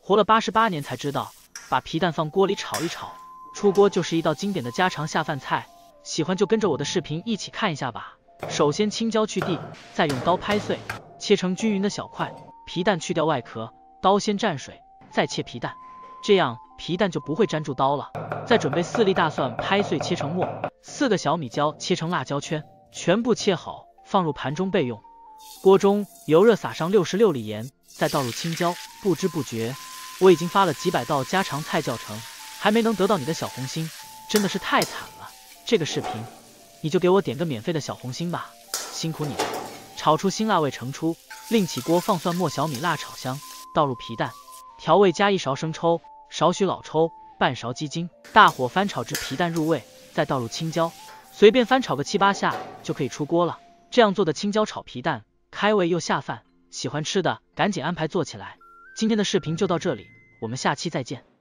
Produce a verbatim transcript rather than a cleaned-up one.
活了八十八年才知道，把皮蛋放锅里炒一炒，出锅就是一道经典的家常下饭菜。喜欢就跟着我的视频一起看一下吧。首先青椒去蒂，再用刀拍碎，切成均匀的小块。皮蛋去掉外壳，刀先蘸水，再切皮蛋，这样皮蛋就不会粘住刀了。再准备四粒大蒜拍碎切成末，四个小米椒切成辣椒圈，全部切好放入盘中备用。锅中油热，撒上六十六粒盐，再倒入青椒。不知不觉我已经发了几百道家常菜教程，还没能得到你的小红心，真的是太惨了。这个视频你就给我点个免费的小红心吧，辛苦你了。炒出辛辣味盛出，另起锅放蒜末小米辣炒香，倒入皮蛋，调味加一勺生抽，少许老抽，半勺鸡精，大火翻炒至皮蛋入味，再倒入青椒，随便翻炒个七八下就可以出锅了。这样做的青椒炒皮蛋开胃又下饭，喜欢吃的赶紧安排做起来。今天的视频就到这里，我们下期再见。